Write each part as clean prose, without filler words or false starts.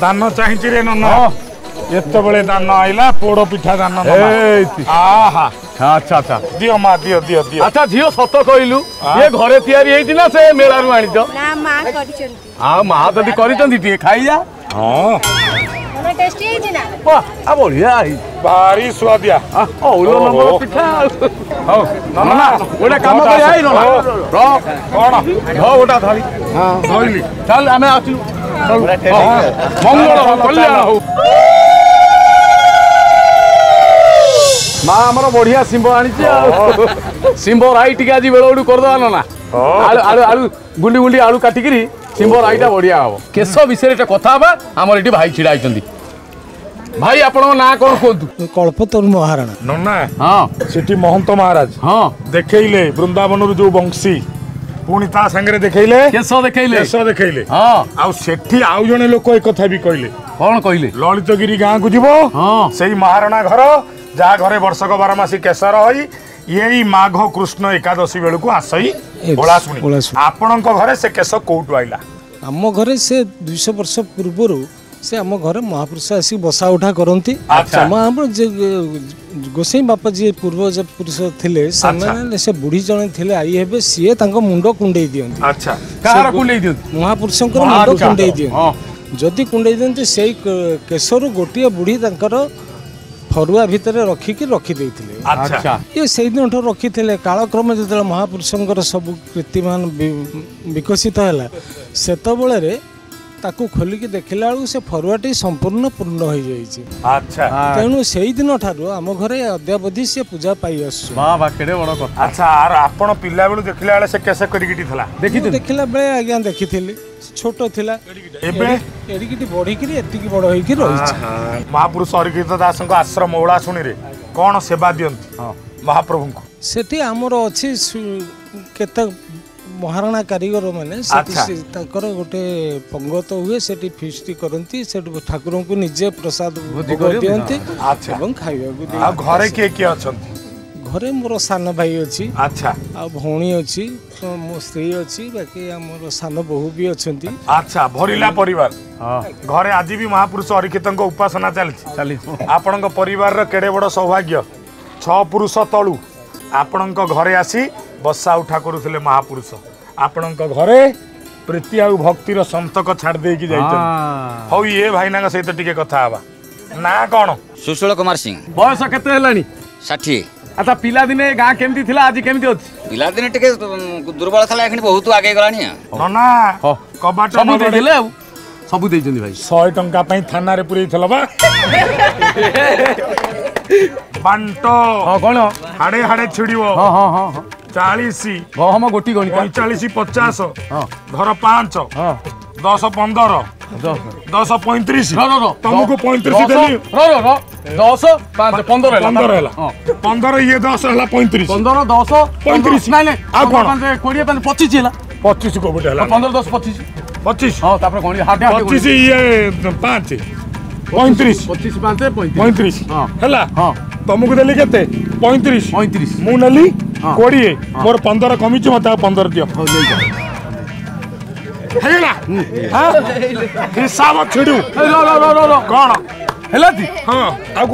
दान चाहिए रे नन्ना एत बड़े दान आइला पोड़ पिठा दान आहा अच्छा अच्छा दियो माँ दियो दियो दियो अच्छा झील सत कहलु ये घरे तैयारी होती ना से मेला रु आनी ना मां करिसंती हाँ माँ जदि कर खाई जा हाँ टेस्टी है ना वाह बढ़िया भारी स्वादिया औलो नंबर पिठा हो नन्ना ओटा काम कर आई नन्ना रो कोन हो ओटा थाली हां धइली चल आमे आछु मंगल कल्याण हो माँ आमर बढ़िया शिंब आनी शिंब राई टी आज बेलू करदे ना आलू आलू आलू गुंडी गुंडी आलू काटिकी शिंब राईटा बढ़िया हम केश विषय कथा आमर ये भाई छिड़ा भाई आपण ना कौन कहतु कल्पतरु महाराणा नन्ना हाँ सेठी महंत महाराज हाँ देखैले वृंदावन जो बंशी पुणी ता संगे देखैले केश देखैले हाँ आउ सेठी आउ जने लोक एक कथा भी कहले कौन कहले ललितगिरी गाँ को जीवो हाँ सेही महाराणा घर जहाँ घरे वर्षक 12 मासी केसर होई यही माघ कृष्ण एकादशी बेलू को आसई ओलासुनी आपणक घरे से केस कोउटु आइला आम घरे से 200 वर्ष पूर्व से आम घरे महापुरुष आसी बसा उठा करती गोसाई बापा जी पूर्वज पुरुष थिले से बुढ़ी जने थिले आई हेबे सीए तांको मुंडो कुंडई दियंती अच्छा कहार कुंडई दियंती महापुरुषंकर मुंडो कुंडई दियंती जदि कुंडई दियंती सेई केशर गोटिए बुढ़ी तांकर फरुआ भितर रखिकी रखी देइथिले अच्छा ये से दिन रखी थे कालक्रम जो महापुरुषंकर सब कीर्तिमान विकसित है सेतबले ताकू खोलिकी देखला बेलू से फरुआटी संपूर्ण पूर्ण हो जाइए अच्छा तेणु से दिन ठारू आम घरे अद्यावधि से पूजा पाई अच्छा आर आपण पिला बेलू देखला बेले से कैसे करिकिटी थला देखला बेले आज्ञा देखी छोट थिला एबे एडिकिटी बढ़िकी एतिकी बड़ होइकी रही महापुरुष हरिकृत दास आश्रम ओलासुनी रे कौन सेवा दियंती महाप्रभु को सेठी आमर अछि केते महाराणा कारीगर माने गोटे पंगत हुए से फिस्ट करती ठाकुर को निजे प्रसाद दियंती खाइबा घरे किए किए अछंती घरे मोर सान भाई अच्छी अच्छा आ भौणी अच्छी मो स्त्री अच्छी बाकी आम सान बहु भी अच्छी अच्छा भरिला परिवार घरे आज भी महापुरुष हरिकृत उपासना चली आपण परिवार रो केड़े बड़ सौभाग्य 6 पुरुष तलू आपण घरे आसी बसा उठा करुले महापुरुष आपण घरे प्रीति आ भक्तिर संतक छाड़ देकी जाइछन हौ ये भाईना सहित टिके कथा हवा ना कौन सुशील कुमार सिंह बयस केते हेलानी 60 अच्छा पिला दिने गाँ केमती थिला आज केमती अछि पिला दिने टिके दुर्बल थला एखनी बहुत आगे गलानी नना कबाट सब देले सब देइ जंदी भाई 100 टंका पई थाना रे पुरै थलबा बांटो हां कोन हाडे हाडे छिड़िवो हां हां हां 40 हम गोटी गणी 45 50 हां धर 5 हां 10 15 10 35 तुमको 35 देली 10 5 15 होला 15 ये 10 होला 35 15 10 35 नहीं नहीं आ कोन 20 25 होला 25 को बेटा होला 15 10 25 25 हां तापर कोन हाटे 25 ये 5 35 25 5 35 हां होला हां तुमको देली केते 35 मु नली 20 मोर 15 कमी छ मता 15 दियो हो ले जा हेला हां हिसाब छिडू लो कोन हेला दी हां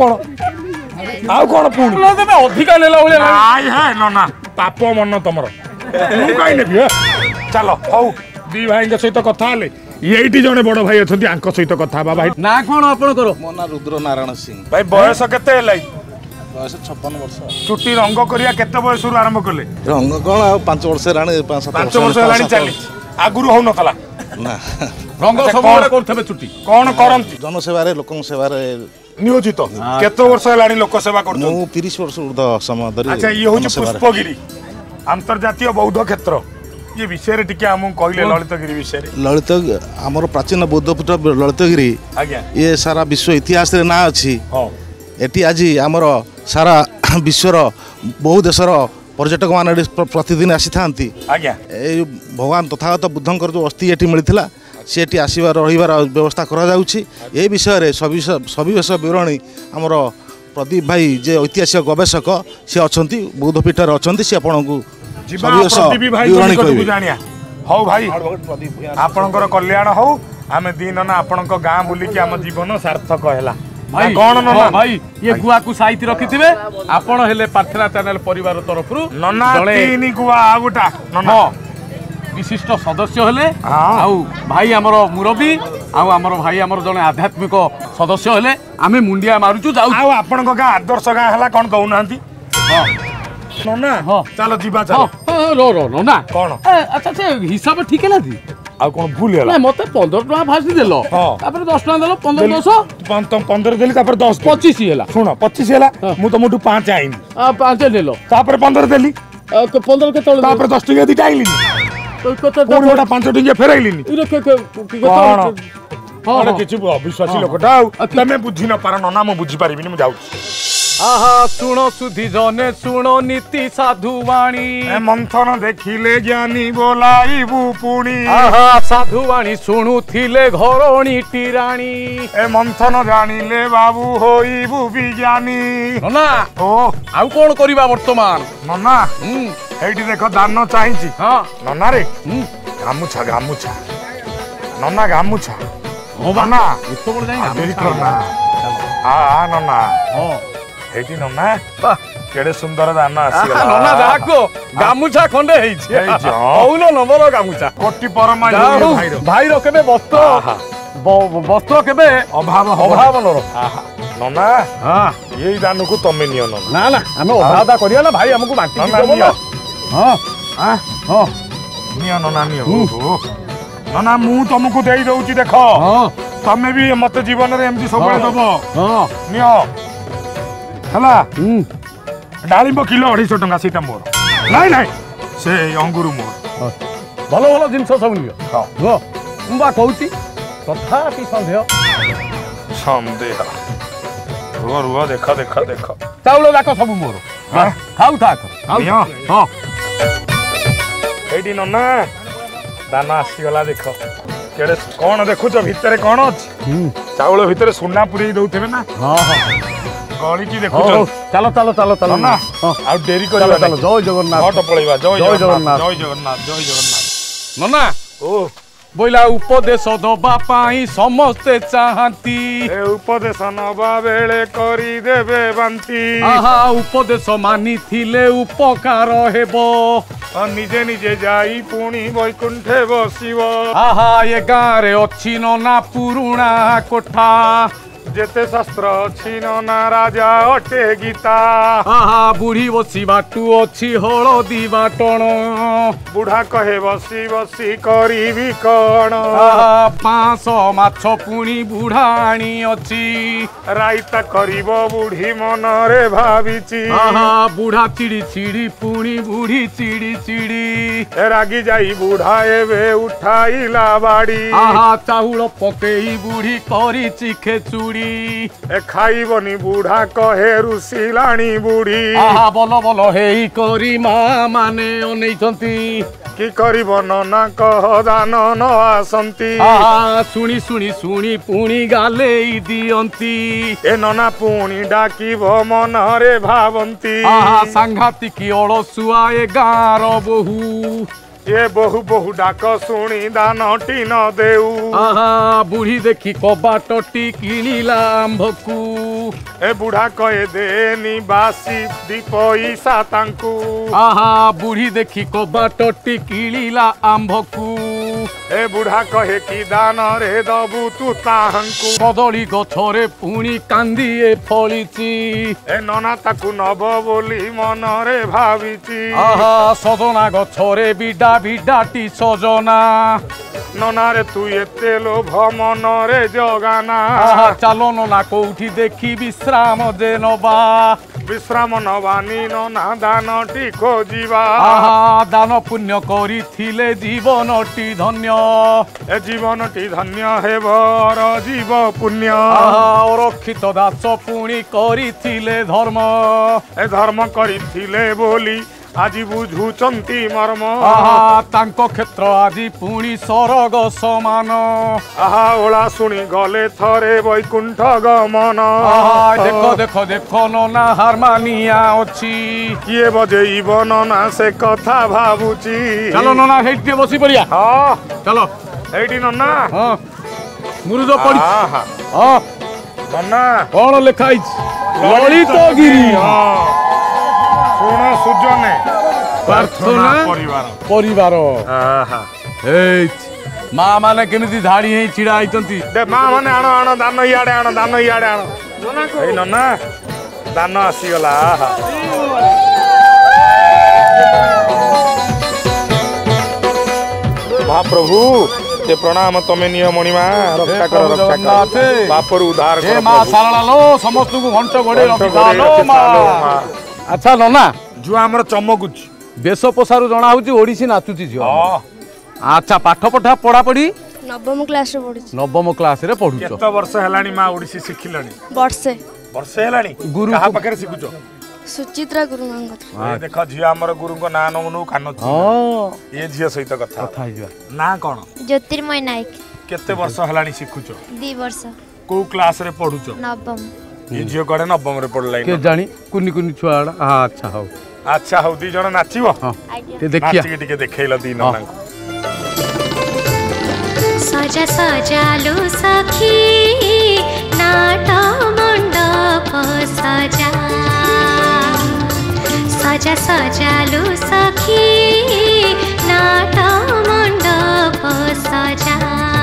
आ कोन पुणी लो तमे अधिका नेला ओले आय है नना पाप मन तमरो तू काई नेबी चलो हौ दी भाई के सहित कथा हले एठी जने बड़ भाई अछंती आंक सहित कथा बा भाई ना कोन आपण करो मो ना रुद्र नारायण सिंह भाई बयस केते हेलाई बयस 56 वर्ष चुट्टी रंग करिया केते बयस रु आरंभ करले रंग कोन 5 वर्ष राणी 5 वर्ष लाणी चली आगुरु हो नतला ना रंग सब बडे करथबे चुट्टी कोन करंती जन सेवा रे लोकन सेवा रे नियोजित केते वर्ष लाणी लोक सेवा करथो मु 30 वर्ष ऊर्ध समय धरि अच्छा ये होची पुष्पगिरी अंतर्जातीय बौद्ध क्षेत्र ये विषय टिके हम कहले ललितगिरी विषय ललित हमर प्राचीन बौद्ध पीठ ललितगिरी आज्ञा ये सारा विश्व इतिहास रे ना अछि एटी आज हमर सारा विश्वर बहु देशर पर्यटक मान प्रतिदिन आसी थांती आज्ञा ए भगवान तथागत बुद्धंकर जो अस्थि एटी मिलिथिला से एटी आसीबार रहिबार व्यवस्था करा जाउछि ए विषय रे सविशेष विवरणी हमर प्रदीप भाई जे ऐतिहासिक गवेषक से अछंती बौद्ध पीठ रे अछंती से आपनकु प्रदीप भाई जानिया हौ भाई आपनकर कल्याण हौ आमे दिन ना आपणक गाँ बुलिकी आम जीवन सार्थक हैला भाई कौन नना भाई ये गुआ को साइति रखिथिबे आपण हेले प्रार्थना चैनल परिवार तरफ रु नना तीन गुआ आ गोटा नना विशिष्ट सदस्य हेले आउ भाई हमर मुरबी आउ हमर भाई हमर जने आध्यात्मिक सदस्य हेले आमे मुंडिया मारुचु जाउ आउ आपणक गाँ आदर्श गाँ हैला कोन कहू नांती नना चलो जीवा चलो रो रो नना कौन अच्छा से हिसाब ठीक है ना दी आ कोन भूल हैला ना मते 15 टका फास्ट देलो तापर 10 टका देलो 15 10 15 देली तापर 10 25 हैला सुनो 25 हैला मु तो मोटू 5 आइनी 5 देलो तापर 15 देली 15 के तळे तापर 10 टका दिटा आइली कोन गोटा 5 टका फेराइलिनी अरे किछि अविश्वासी लोकटा तमे बुझी न पार नना मु बुझी पारिबिनी मु जाउ आहा सुनो सुधी जने सुनो नीति साधुवाणी ए मंथन देखिले ज्ञानी बोलाइबु पुणी आहा साधुवाणी शुणुथिले घरणी टीराणी ए मंथन जानिले बाबू होइबु विज्ञानी नना ओ आउ कोन करिबा वर्तमान नना एठी देखो दान चाहिछि हां नना रे गामुछा गामुछा नना गामुछा हो नना इतो बोल जाई देरी करना आ नना हो एठी नना केडे सुंदर दान आसीला नना जाको गामुछा खंडे हेछि औलो नंबर गामुछा कोटी परमा भाई रो केबे वस्त्र केबे अभाव नरो नना हां यही दान को तमे नियो नना ना ना हमें अभादा करिया ना भाई हमको बांटी देबो हां हां नियो नना नियो नना मु तुमको देई दउची देखो तमे भी मते जीवन रे एमती सब दबो नियो हला डालिंब किलो 250 टका सीटा मोर नहीं नहीं से अंगुरु मोर भलो भलो जिंस सब नियो हो बा कहूची तथापि संदेह रुआ रुआ देखा देखा देखा चाउल जाक सब मोर खाऊ था नियो हां एडी नना दाना आसीगला देख केड़े कौन देखुच भितर कौन अछि चाउल भितर सुना पुरी दउथबे ना हां हां गली की देखुच चलो चलो चलो चलो ना आ देरी करबा चलो जय जगन्नाथ हट पळैबा जय जगन्नाथ जय जगन्नाथ नना ओ बोला उपदेश दबा पाई समस्ते चाहती ए उपदेश नबा बेले करी देबे बांती आहा उपदेश मानी थिले उपकार हेबो निजे निजे जाई पुणी वैकुंठे बसिबो आहा ये गाँ रे अछि नना पुरुणा कोठा जेते शास्त्र अछि नना राजा अटे गीता आहा बुढ़ी बसी बाटू अछि हळदी बाटण बुढ़ा कहे बसी बसी करिबी कण आहा 500 माछ पुणी बुढ़ाणी अछि राइता करिबो बुढ़ी मन रे भाबिची आहा बुढ़ा चिड़ी चिड़ी पुणी बुढ़ी चिड़ी चिड़ी ए रागी जाई बुढ़ा एबे उठाइला बाड़ी आहा चाउल पकेई बुढ़ी करिछि खेचुड़ी ए खाइबनी बुढ़ा कहे रुसिलाणी बुढ़ी आहा बोलो बोलो हेई करी मा माने अनेइछंती कि करिब नना कह दान न आसंती आहा सुनी सुनी सुनी पुणी गालेई दियंती ए नना पुणी डाकिब मन रे भावंती आहा सांघाती की अळसुआ ए गाँर बहु ये बहु बहु डाक शुणी दानटी न देऊ आहा बुढ़ी देखी कबाटटी किणिला आंभकू ए बुढ़ा कहे देनी बासी दी पैसा तांकू आहा बुढ़ी देखी कबाटटी किणिला आंभकू ए बुढ़ा कहे कि दान रे दबु तू ताहंकू कदली गछरे पुणी कांदिए फलिची ए नना ताकू नब बोली मन रे भाविची आहा सजना गछरे बिडा बिडाटी सजना नना रे तू एते लोभ मन रे जगाना आहा चलो नना कोठी देखी विश्राम दे नबा विश्राम नबानी नना दानटी खोजिबा आहा दान पुण्य करी थिले जीवनटी धन्य ए जीवनटी धन्य हेबर जीव पुण्य आहा रक्षित दास पुणी करी थिले धर्म ए धर्म करी थिले बोली আজি বুঝুচন্তি মর্ম आहा तांको क्षेत्र आजी पुणी सरग समान आहा ओला शुणी गले थरे वैकुंठ गमन आहा देखो देखो देखो नना हारमानिया अछि किए बजेइब नना से कथा भाबुची चलो नना हेठी बसी पड़िया हां चलो एठी नना हां मुरुज पड़ी हां नन्ना कौन लिखा ललितगिरी सुना सुजने प्रार्थना परिवार माँ माने केमिति धाड़ी हे छिड़ा आइतंती दे माँ माने आण दान इयाडे आण ए नन्ना दान आसी गला महाप्रभु ते प्रणाम तमे निय मणिमा रक्षा कर बापर उद्धार कर मां सारला लो समस्त को घंट घोड़े रखा लो मां अच्छा नना जो हमर चमकुच बेश पोसारु जणा होची ओडिसी नाचुची जो अच्छा पाठ पठा पढ़ा पढ़ी नवम क्लास रे पढुछी नवम क्लास रे पढुछ केते वर्ष हेलानी मां ओडिसी सिखिलनी वर्षे हेलानी गुरु कहा पकरे सिखुचो सुचित्रा गुरु मांगत देखो झिया हमर गुरु को ना नमनु कानो ये झिया सहित कथा ना कोन ज्योतिर्मय नायक केते वर्ष हेलानी सिखुचो 2 वर्ष को क्लास रे पढुचो नवम ये झियो कड़े नवम रे पढलाई के जानी कुनी कुनी छुआड़ा अच्छा हो दी जण नाचिबो ते देखिया नाचिके देखैला दी नना सजा सजालो सखी नाट मंडप सजा सजा सजालो सखी नाट मंडप सजा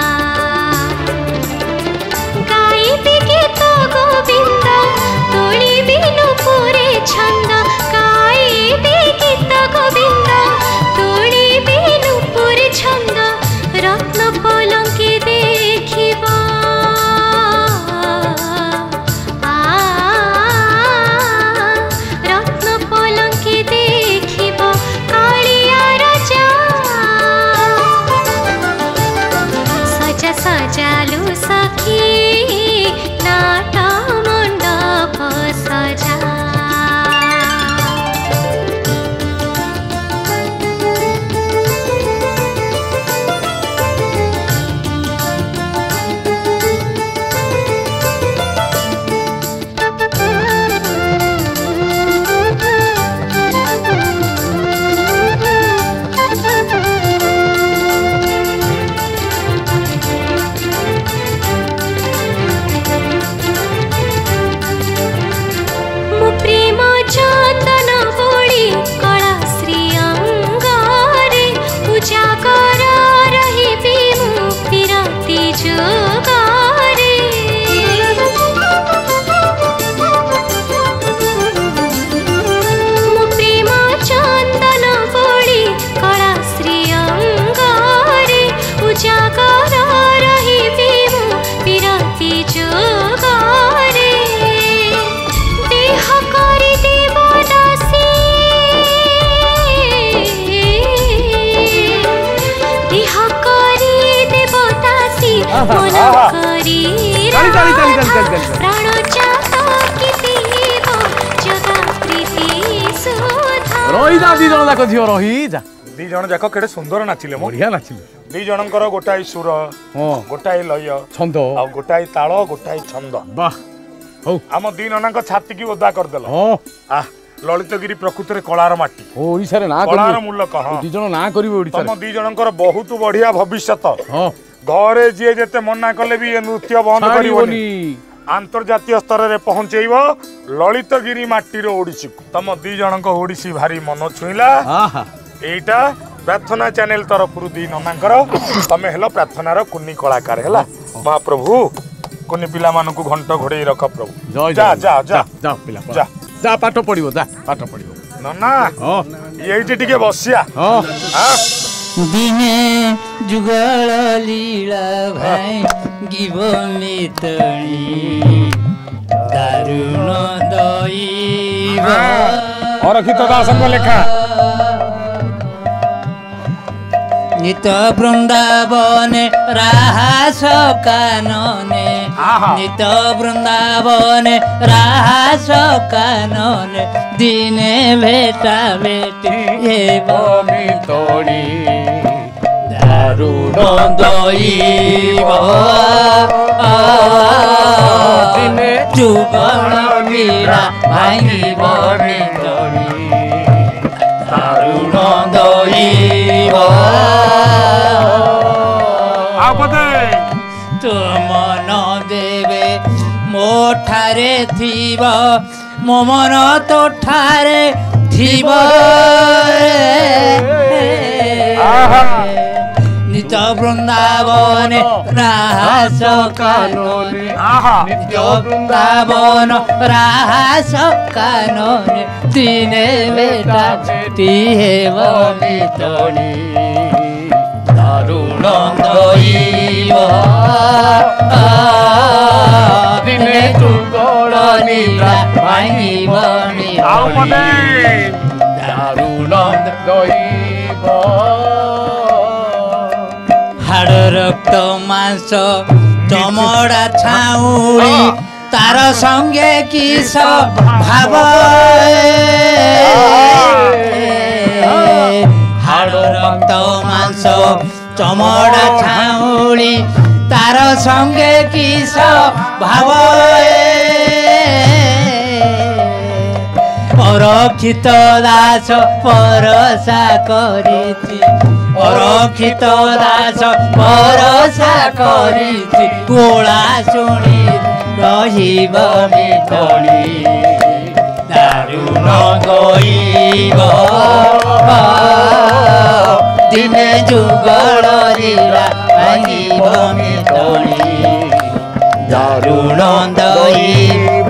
गाइबी गीत गोविंद तोड़ी बिनु पूरे छंद गाइबी गीत गोविंद तोड़ी बिनु पूरे छंद रत्न पलंकी देखिबा रत्न पलंकी देखिबा कालिया राजा सजा सजालु सखी नाट मंडप सजा रही जा दी जन जाक झियो रही जा दी जन जाक केडे सुंदर नाचिले बढ़िया नाचिले दी जनकर गोटाई सुर गोटाई लय छंद आ गोटाई ताल गोटाई छंद वाह हो हम दी ननाक छाती की ओदा कर देलो आ ललितगिरी प्रकृति कलार माटी ओडिसा रे ना कलार मूल्य कह दी जन ना करिवे ओडिसा तम दी जनकर बहुत बढ़िया भविष्यत घरे जे जेते मना कले भी ये नृत्य बंद करिवनी अंतर्जातीय स्तर रे पहुंचेइब ललितगिरी माटी रो ओडिसी तम दी जनक ओडिसी भारी मन छुइला एटा प्रार्थना चैनल तरफ दी ननांकर तमे हेलो प्रार्थनार कुन्नी कलाकार हेला महाप्रभु कुन्नी पिला मानकु घंट घोड़े रख प्रभु जा जा जा जा पिला जा जा पाठ पढिबो जा पाठ पढिबो नन्ना एइटे टिके बसिया दिने जुगल लीला भाई गिव मितणी दारुण दैव अरखित दासंग लेखा नित वृंदावने राहास कानने नित वृंदावने राहास कानने दिने भेटा बेटी हे मितणी दारुण दैव दिने जुगल लीला भांगिब मितणी दारुण दैव तुम ठारे थीब मो मन तो ठारे थीब नित वृंदावन रास कानने नित वृंदावन रास कानने दिने बेटा तिहे बनितणी दारुण दैव दिने तुगड़ लीला भाई बनी दारुण दैव हाड़ रक्त मांस चमड़ा छाउली तार संगे किस भाव हाड़ रक्त मांस चमड़ा छाउली तार संगे किस भाव परक्षित दास परसा करिति परक्षित दास परसा करिति गोला शुणी रहिब मितणी दारुण गईब दिने जुगड़ लीला भांगिब मितणी दारुण दैव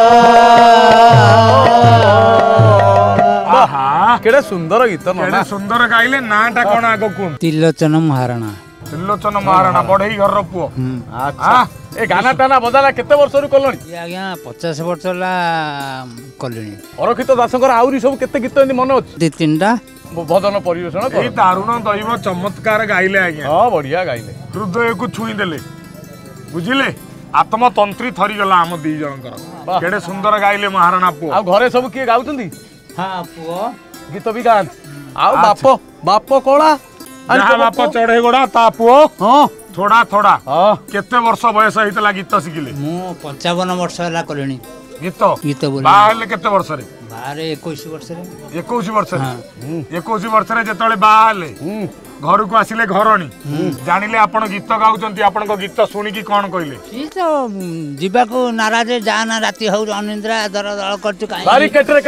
केड़े सुंदर गीत केड़े सुंदर गाइले नाटा कोन आगो कोन त्रिलोचन महाराणा त्रिलोचन महाराणा बढ़ई घर रो पुओ अच्छा ए गाना टाना बजाला केते वर्ष रु कलणी आज्ञा 50 वर्ष ला कलिणी परक्षित दासकर आउरी सब केते गीत एंदी मन अछि 2-3टा भजन परिवेषण ए दारुण दैव चमत्कार गाइले आज्ञा हां बढ़िया गाइले हृदय को छुई देले बुझिले आत्मतंत्री थरी गला हम दी जनकर केड़े सुंदर गाइले महाराणा पुओ आ घरे सब किए गाउचंदी हां पुओ गीत भी गान आउ बाप कोला जहाँ बाप चढ़े गोड़ा ता पुओ हाँ थोड़ा थोड़ा केते वर्ष बयस होइतला गीत शिखिले मु 55 वर्ष ला कलिणी गीत गीत बोल बाहले केते वर्ष रे बारे 21 वर्ष रे 21 वर्ष रे 21 वर्ष रे जेतले बाहले घर को आसिले घरणी जानिले आपण गीत गाउचंती आपण को गीत सुनी की कोन कइले ई तो जीवा को नाराज जाना राती हो अनिद्रा दर दल करछु काई बारी केटरे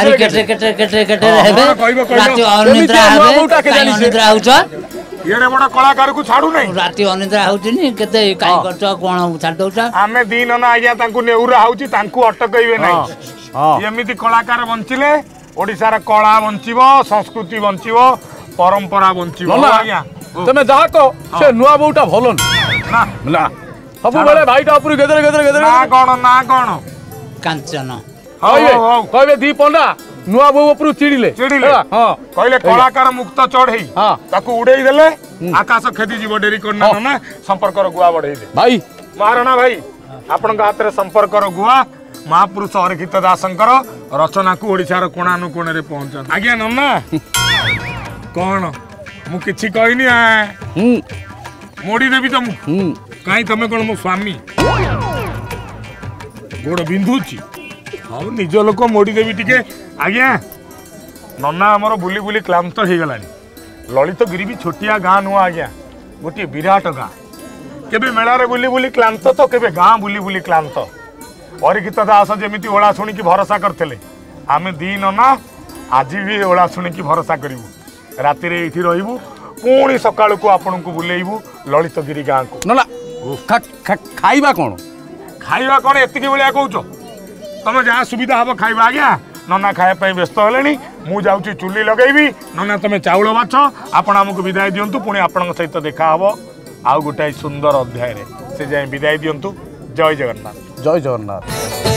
हेबे राती अनिद्रा हेबे काई अनिद्रा होछ येरे बड़ा कलाकार को छाडू नै राती अनिद्रा होछनी केते काई करछ कोन छाड दोछ आमे दिन ना आज्ञा तांकु नेउरा होची तांकु अटकइबे नै एमिति कलाकार बंचिले ओडिसा रा कला बंचिबो संस्कृति बंचिबो परंपरा बंचिबो आज्ञा तमे जहा को से नुआ बोटा भलो ना ना सब बेले भाईटा ऊपर गेदर ना कोन कांचन कहबे दी पंडा नुआ बो ऊपर चिड़िले हां कहले कलाकार मुक्त चढ़ई ताकु उड़ेई देले आकाश खेदी जीव डेरी करना ना संपर्क रो गुआ बढ़ई दे भाई महाराणा भाई आपण हाथ रे संपर्क रो गुआ महापुरुष अरखित दासंकर रचना को ओडिसा रो कोणानु कोण रे पहुंचन आज्ञा नन्ना कौन मु किछि कहनी मोड़ी देवी तुम कहीं तमे कौन मो स्वामी गोड़ बिंधुची हाँ निज लोक मोड़ी देवी टिके आज्ञा नन्ना आमर बुली बुली क्लांत हो गलानी ललितगिरी भी छोटिया गाँ नुआ आज्ञा गोटे विराट गाँ केबे मेलारे बुली बुली क्लांत तो केबे गाँ बुली बुली क्लांत अरखित दास जमी ओला शुणी की भरोसा करते आम दी नना आज भी ओला शुणी की भरोसा करूँ राति रे इठी रहिबू पुणी सकाळ को आपन को बुलेइबू ललितगिरी गाँ को ना खाइबा कोन एतिकी बेलिया कहूछ तुम जहाँ सुविधा हम खाइबा आज्ञा नना खाया व्यस्त हेले मु जाऊँगी चुली लगेबी नना तुम चाउल बाछ आपण आमको विदाय दिंतु पुणी आपण सहित देखा हम आउ गोटाए सुंदर अध्याय से जाए विदाय दिंतु जय जगन्नाथ जय जगन्नाथ।